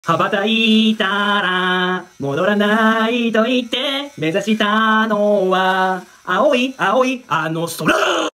羽ばたいたら戻らないと言って目指したのは青い青いあの空。